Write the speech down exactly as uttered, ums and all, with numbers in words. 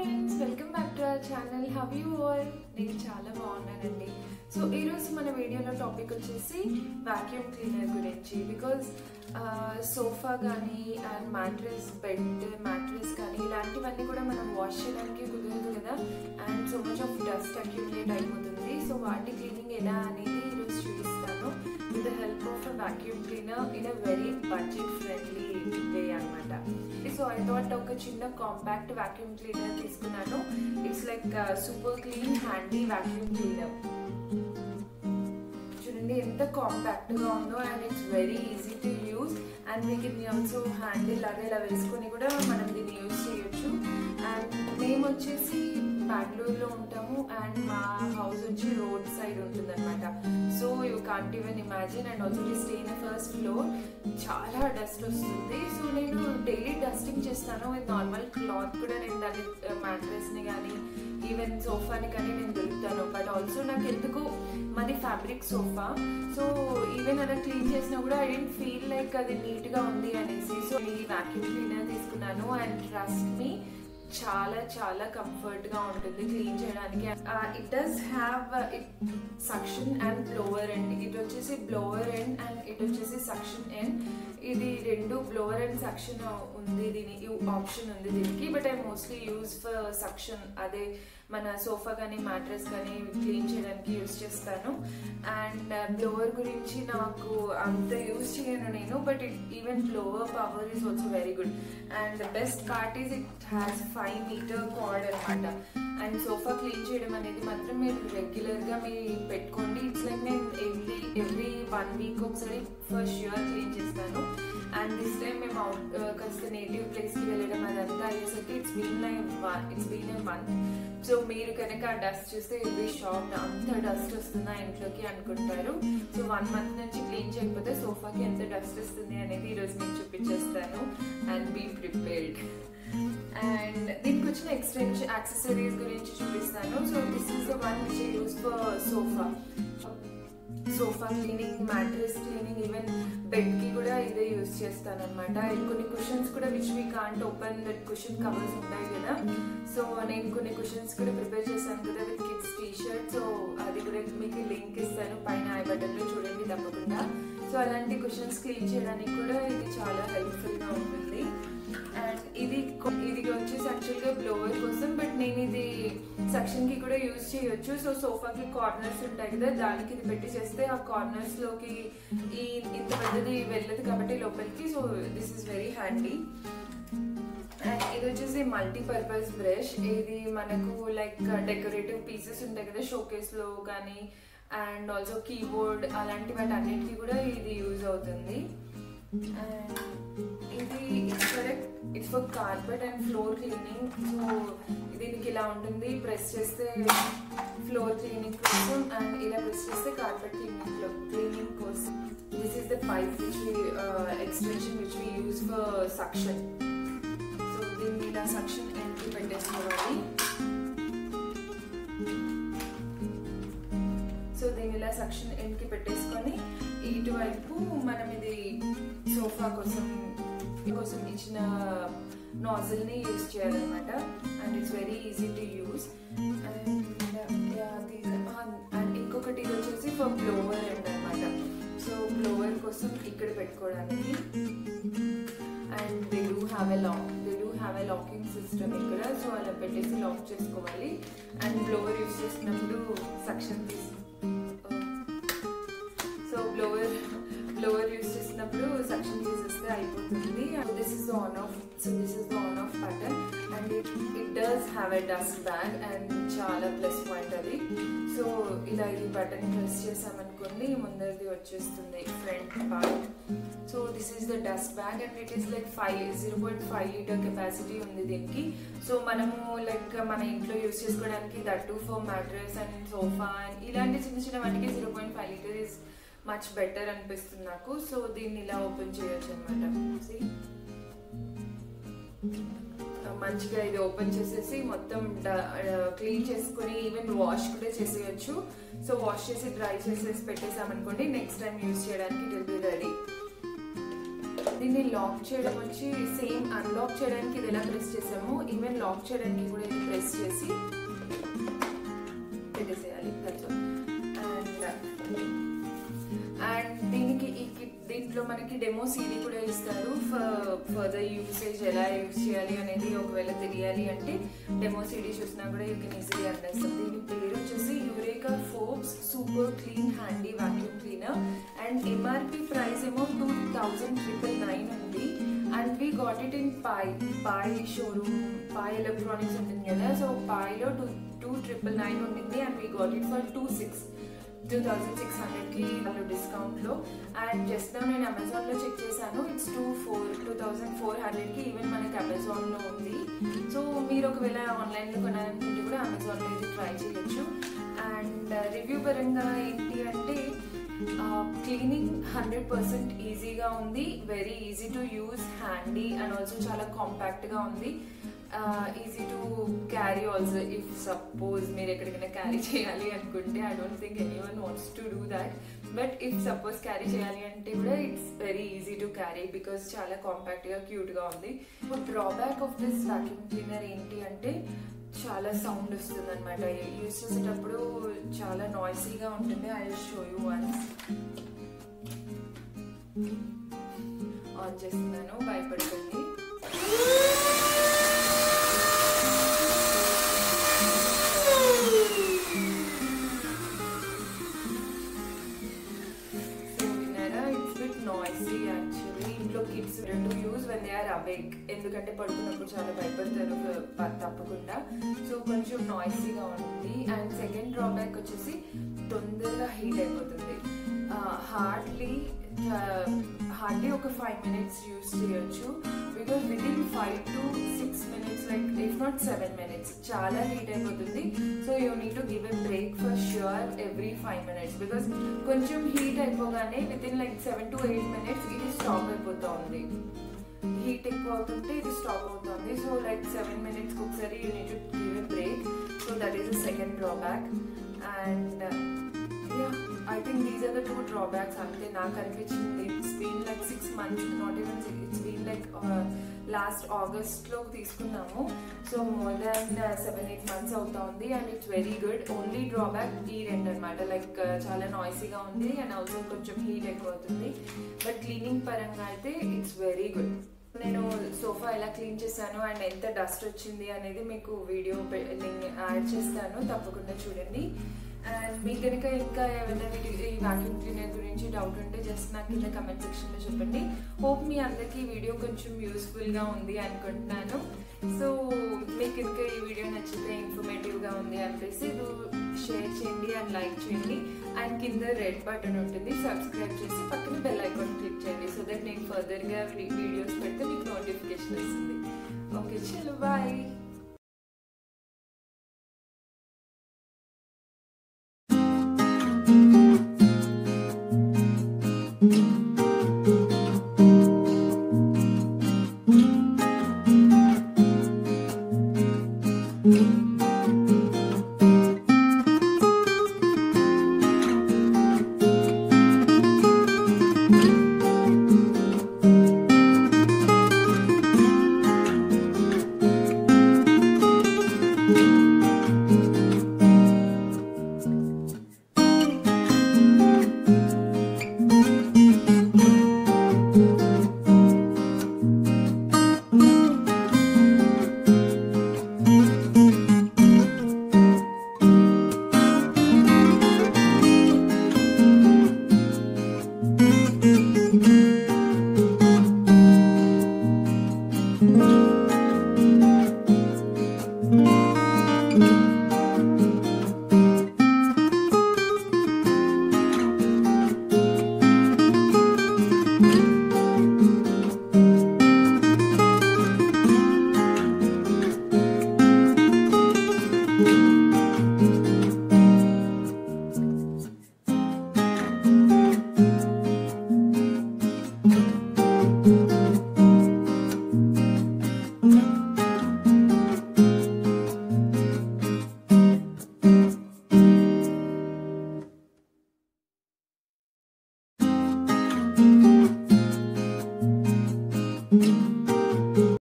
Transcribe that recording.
friends, welcome back to our channel. How are you all? నేను చాలా బాగున్నానండి. So ఈ రోజు మన వీడియోలో టాపిక్ వచ్చేసి వాక్యూమ్ క్లీనర్ గురించి. బికాజ్ సోఫా కానీ అండ్ మ్యాట్రెస్, బెడ్ మ్యాట్రెస్ కానీ ఇలాంటివన్నీ కూడా మనం వాష్ చేయడానికి కుదరదు కదా, and so much of dust accumulate అయిపోతుంది. సో వాటి క్లీనింగ్ ఎలా అనేది ఈరోజు చూపిస్తాను with the help of a vacuum cleaner in a very budget friendly way అనమాట. సో ఐ థాట్ ఒక చిన్న కాంపాక్ట్ వాక్యూమ్ క్లీనర్ తీసుకున్నాను. It's like super clean handy vacuum cleaner. చూడండి ఎంత కాంపాక్ట్ గా ఉందో, and it's very easy to use. And మీకు ఇది ఆల్సో హ్యాండిల్ లాగా ఇలా వేసుకొని కూడా మనం దీన్ని యూజ్ చేయొచ్చు. అండ్ మేము వచ్చేసి బెంగళూరులో ఉంటాము, అండ్ మా హౌస్ వచ్చి రోడ్ సైడ్ ఉంటుంది అనమాట. So you can't even imagine. And also stay in first floor, చాలా డస్ట్ వస్తుంది. సో నేను డైలీ డస్టింగ్ చేస్తాను విత్ నార్మల్ క్లాత్ కూడా. నేను దాని మ్యాట్రెస్ని కానీ ఈవెన్ సోఫాని కానీ నేను దొరుకుతాను. బట్ ఆల్సో నాకు ఎందుకు మాది ఫ్యాబ్రిక్ సోఫా, సో ఈవెన్ అలా క్లీన్ చేసినా కూడా ఐ డెంట్ ఫీల్ లైక్ అది నీట్గా ఉంది అనేసి. సో ఈ వాక్యూమ్ క్లీనర్ తీసుకున్నాను, అండ్ ట్రస్ట్ మీ చాలా చాలా కంఫర్ట్ గా ఉంటుంది క్లీన్ చేయడానికి. It does have it suction and blower end. ఇటు వచ్చేసి బ్లోవర్ ఎండ్ అండ్ ఇటు వచ్చేసి సక్షన్ ఎండ్. ఇది రెండు బ్లోవర్ అండ్ సక్షన్ ఉంది, దీనికి ఆప్షన్ ఉంది దీనికి. But I mostly use for suction. అదే మన సోఫా కానీ మ్యాట్రెస్ కానీ క్లీన్ చేయడానికి యూజ్ చేస్తాను. అండ్ బ్లోవర్ గురించి నాకు అంత యూజ్ చేయను నేను, but it even blower power is also very good. And the best part is it has five metre cord అనమాట. అండ్ సోఫా క్లీన్ చేయడం అనేది మాత్రం మీరు రెగ్యులర్గా మీరు పెట్టుకోండి. ఇట్స్ లైక్ నేను ఎవ్రీ ఎవ్రీ వన్ వీక్ ఒకసారి ఫర్ ష్యూర్ క్లీన్ చేస్తాను. అండ్ దిస్ టైమ్ మేము అవుట్ కాస్త నేటివ్ ప్లేస్కి వెళ్ళడం అదంతా అయ్యేసరికి it's been like it's been a month. So మీరు కనుక ఆ డస్ట్ చూస్తే ఎవ్రీ షాప్ అంత డస్ట్ వస్తుందా ఇంట్లోకి అనుకుంటారు. సో వన్ మంత్ నుంచి క్లీన్ చేయకపోతే సోఫాకి ఎంత డస్ట్ వస్తుంది అనేది ఈరోజు నేను చూపించేస్తాను. And be prepared. అండ్ దీనికి వచ్చిన ఎక్స్టెన్షన్ యాక్సెసరీస్ గురించి చూపిస్తాను. So this is the one which I use for sofa sofa cleaning, mattress cleaning, even bed కి కూడా ఇదే యూజ్ చేస్తాను అనమాట. కొన్ని కుషన్స్ కూడా which we can't open, that cushion covers ఉంటాయి కదా. సో నేను కొన్ని కుషన్స్ కూడా ప్రిపేర్ చేశాను కదా with kids T-shirt. So అది కూడా మీకు లింక్ ఇస్తాను పైన ఐ బటన్ లో, చూడండి తప్పకుండా. సో అలాంటి కుషన్స్ క్లీన్ చేయడానికి కూడా ఇది చాలా హెల్ప్ఫుల్ గా ఉంటుంది. అండ్ ఇది ఇది వచ్చేసి యాక్చువల్గా బ్లోవర్ కోసం, బట్ నేను ఇది సెక్షన్ కి కూడా యూజ్ చేయొచ్చు. సో సోఫాకి కార్నర్స్ ఉంటాయి కదా, దానికి ఇది పెట్టి చేస్తే ఆ కార్నర్స్ లోకి ఈ ఇంత పెద్దది వెళ్ళదు కాబట్టి లోపలికి. So this is very handy. And ఇది వచ్చేసి మల్టీపర్పస్ బ్రష్. ఇది మనకు లైక్ డెకరేటివ్ పీసెస్ ఉంటాయి కదా షోకేస్ లో కానీ, అండ్ ఆల్సో కీబోర్డ్ అలాంటి వాటి అన్నిటికీ కూడా ఇది యూజ్ అవుతుంది. అండ్ ఇది it's for it's for carpet and floor cleaning. So దీనికి ఇలా ఉంటుంది, ప్రెస్ చేస్తే ఫ్లోర్ క్లీనింగ్ కోసం, అండ్ ఇలా ప్రెస్ చేస్తే కార్పెట్ క్లీనింగ్ క్లీనింగ్ కోసం. This is the pipe which we extension which we use for suction. So దీన్ని ఇలా సక్షన్ ఎండ్కి పెట్టేసుకోవాలి. సో దీన్ని ఇలా సక్షన్ ఎండ్కి పెట్టేసుకొని ఇటువైపు మనం ఇది సోఫా కోసం కోసం ఇచ్చిన నాజిల్ ని యూజ్ చేయాలన్నమాట. And it's very easy to use. And ఇంకొకటి ఇది వచ్చేసి ఫర్ బ్లోవర్ ఎండ్ అనమాట. సో బ్లోవర్ కోసం ఇక్కడ పెట్టుకోవడానికి. And they do have a lock they do have a locking system ఇక్కడ. సో అలా పెట్టేసి లాక్ చేసుకోవాలి. అండ్ బ్లోవర్ యూజ్ చేసినప్పుడు సక్షన్ తీసి సో బ్లోవర్ బ్లోవర్ యూజ్ చేసినప్పుడు సక్షన్ తీసేస్తే అయిపోతుంది. This is the on off so this is the on off button. And it it does have a dust bag, and చాలా plus point అది. So ఇలా ఈ button press చేసామనుకోండి ముందరిది వచ్చేస్తుంది front part. So this is the dust bag, and it is like five zero point five litre capacity ఉంది దీనికి. So మనము లైక్ మన ఇంట్లో యూజ్ చేసుకోవడానికి that for mattress and sofa and ఇలాంటి చిన్న చిన్న వాటికి zero point five litre is much better అనిపిస్తుంది నాకు. సో దీన్ని ఇలా ఓపెన్ చేయొచ్చు అనమాట. మంచిగా ఇది ఓపెన్ చేసేసి మొత్తం క్లీన్ చేసుకుని ఈవెన్ వాష్ కూడా చేసేయచ్చు. సో వాష్ చేసి డ్రై చేసేసి పెట్టేసామనుకోండి నెక్స్ట్ టైం యూజ్ చేయడానికి ఇట్ విల్ బి రెడీ. దీన్ని లాక్ చేయడం వచ్చి సేమ్ అన్లాక్ చేయడానికి ఇది ఎలా ప్రెస్ చేసామో ఈవెన్ లాక్ చేయడానికి కూడా ఇది ప్రెస్ చేసి పెట్టేసేయాలి. అండ్ అండ్ దీనికి ఈ కిట్ దీంట్లో మనకి డెమో సీడీ కూడా ఇస్తారు. ఫర్దర్ యూసేజ్ ఎలా యూజ్ చేయాలి అనేది ఒకవేళ తెలియాలి అంటే డెమో సీడీ చూసినా కూడా యూ కెన్ ఈజీలీ అండర్స్టాండ్. దీని పేరు వచ్చేసి Eureka Forbes super clean handy vacuum cleaner and MRP price ఏమో టూ థౌజండ్ ట్రిపుల్ నైన్ ఉంది. And we got it in Pai Pai showroom Pai electronics ఉంటుంది కదా, సో పాయ్లో టూ టూ ట్రిపుల్ నైన్ ఉండింది and we got it for two six two thousand six హండ్రెడ్కి వాళ్ళు డిస్కౌంట్లో. అండ్ జస్ట్ నేను అమెజాన్లో చెక్ చేశాను, it's two four two thousand four హండ్రెడ్కి ఈవెన్ మనకి అమెజాన్లో ఉంది. సో మీరు ఒకవేళ ఆన్లైన్లో కొనాలనుకుంటే కూడా అమెజాన్లో ఇది ట్రై చేయొచ్చు. అండ్ రివ్యూ పరంగా ఏంటి అంటే క్లీనింగ్ హండ్రెడ్ పర్సెంట్ ఈజీగా ఉంది, very easy to use, handy and also చాలా కాంపాక్ట్గా ఉంది. Easy to carry also if suppose మీరు ఎక్కడికైనా క్యారీ చేయాలి అనుకుంటే I don't think anyone wants to do that, but if suppose carry చేయాలి అంటే కూడా it's very easy to carry because చాలా కాంపాక్ట్గా క్యూట్గా ఉంది. Drawback of this vacuum cleaner ఏంటి అంటే చాలా సౌండ్ వస్తుంది అనమాట, యూజ్ చేసేటప్పుడు చాలా నాయిసీగా ఉంటుంది. I will show you once. On చేస్తున్నాను, భయపడుతుంది. Kids to use when they are awake, ఎందుకంటే పడుకున్నప్పుడు చాలా భయపడతారు తప్పకుండా, సో కొంచెం నాయిసీగా ఉంటుంది. అండ్ సెకండ్ డ్రాబ్యాక్ వచ్చేసి తొందరగా హీట్ అయిపోతుంది. హార్డ్లీ హార్డ్లీ ఒక ఫైవ్ మినిట్స్ యూజ్ చేయొచ్చు because within five to six minutes like if not seven minutes చాలా హీట్ అయిపోతుంది. So you need to give a break for sure every five minutes because కొంచెం heat అయిపోగానే within like seven to eight minutes ఇది stop అయిపోతూ ఉంది. Heat ఎక్కువ అవుతుంటే ఇది స్టాప్ అవుతుంది. సో లైక్ సెవెన్ మినిట్స్కి ఒకసారి you need to give a break. So that is the second drawback. And yeah, I think these are the two drawbacks. Ante నాకు అనిపించింది. It's been like six months, not even six, it's been like uh, last August లో తీసుకున్నాము. So more than seven eight months అవుతా ఉంది and it's very good. Only drawback ఈ రెండు అనమాట, like చాలా నాయిసీగా ఉంది అండ్ ఆల్సో కొంచెం హీట్ ఎక్కువ అవుతుంది. బట్ క్లీనింగ్ పరంగా అయితే ఇట్స్ వెరీ గుడ్. నేను సోఫా ఎలా క్లీన్ చేశాను అండ్ ఎంత డస్ట్ వచ్చింది అనేది మీకు వీడియో యాడ్ చేస్తాను, తప్పకుండా చూడండి. అండ్ మీకు కనుక ఇంకా ఏమైనా ఈ వాక్యూమ్ క్లీనర్ గురించి డౌట్ ఉంటే జస్ట్ నాకు కింద కమెంట్ సెక్షన్లో చెప్పండి. హోప్ మీ అందరికీ ఈ వీడియో కొంచెం యూస్ఫుల్గా ఉంది అనుకుంటున్నాను. సో మీకు కనుక ఈ వీడియో నచ్చితే ఇన్ఫర్మేటివ్గా ఉంది అనిపిస్తే షేర్ చేయండి అండ్ లైక్ చేయండి. అండ్ కింద రెడ్ బటన్ ఉంటుంది, సబ్స్క్రైబ్ చేసి పక్కన బెల్ ఐకాన్ క్లిక్ చేయండి సో దట్ నేను ఫర్దర్గా వీడియోస్ పెడితే మీకు నోటిఫికేషన్ వస్తుంది. ఓకే, చలో బాయ్.